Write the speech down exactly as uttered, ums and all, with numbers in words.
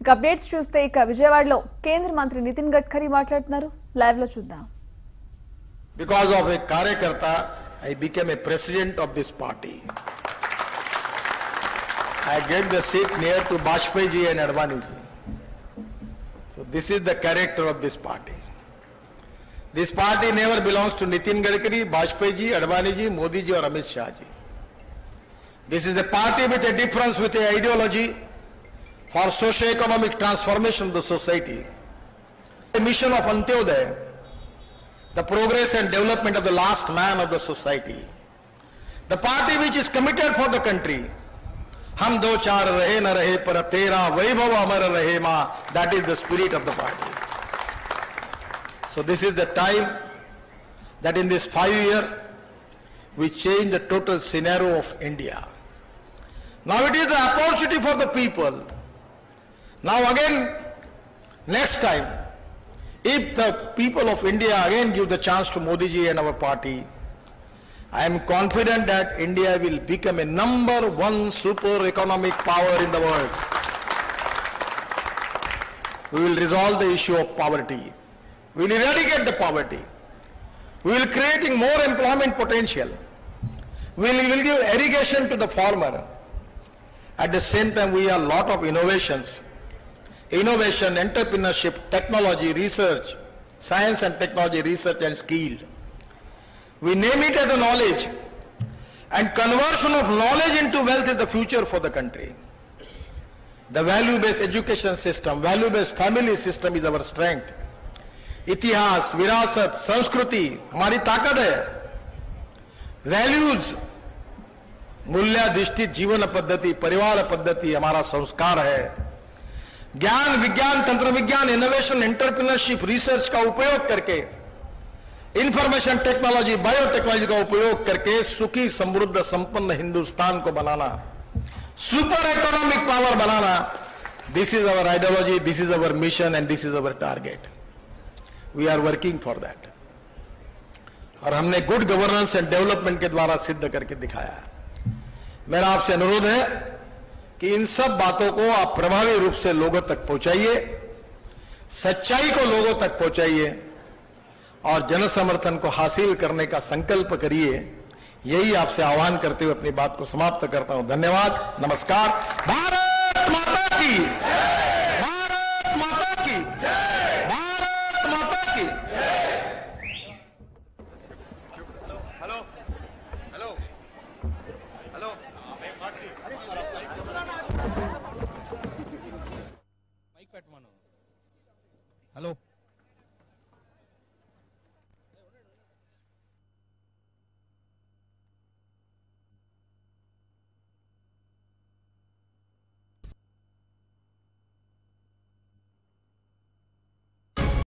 ఇక అప్డేట్స్ చూస్తే ఇక విజయవాడలో కేంద్ర మంత్రి నితిన్ గడ్కరీ మాట్లాడుతున్నారు. లైవ్ లో చూద్దాం. Because of a కార్యకర్త, I became a president of this party. I gave the seat near to Bajpayee ji and Advani ji. So this is the character of this party. This party never belongs to Nitin Gadkari, Bajpayee ji, Advani ji, Modi ji or Amit Shah ji. This is a party with a difference, with a ideology for socio-economic transformation of the society. The mission of Antyodaya, the progress and development of the last man of the society. The party which is committed for the country. Hum do char rahe na rahe par tera vaibhav amar rahe ma. That is the spirit of the party. So this is the time that in this five years we change the total scenario of India. Now it is the opportunity for the people. Now again, next time, if the people of India again give the chance to Modi ji and our party, I am confident that India will become a number one super economic power in the world. We will resolve the issue of poverty. We will eradicate the poverty. We will creating more employment potential. We will, we will give irrigation to the farmer. At the same time, we have a lot of innovations. Innovation, entrepreneurship, technology, research, science and technology, research and skill. We name it as a knowledge. And conversion of knowledge into wealth is the future for the country. The value-based education system, value-based family system is our strength. इतिहास, विरासत, संस्कृति हमारी ताकत है. Values, मूल्याधिष्ठित जीवन पद्धति, परिवार पद्धति हमारा संस्कार है. ज्ञान, विज्ञान, तंत्र विज्ञान, इनोवेशन, एंटरप्रेन्योरशिप, रिसर्च का उपयोग करके, इंफॉर्मेशन टेक्नोलॉजी, बायोटेक्नोलॉजी का उपयोग करके सुखी, समृद्ध, संपन्न हिंदुस्तान को बनाना, सुपर इकोनॉमिक पावर बनाना. This is our ideology, this is our mission and this is our target. We are working for that. और हमने गुड गवर्नेंस एंड डेवलपमेंट के द्वारा सिद्ध करके दिखाया है. मेरा आपसे अनुरोध है कि इन सब बातों को आप प्रभावी रूप से लोगों तक पहुंचाइए, सच्चाई को लोगों तक पहुंचाइए और जन समर्थन को हासिल करने का संकल्प करिए. यही आपसे आह्वान करते हुए अपनी बात को समाप्त करता हूं. धन्यवाद. नमस्कार. भारत माता की, भारत माता की, भारत माता की. हेलो हेलो हेलो మైక్ పెట్టమను. హలో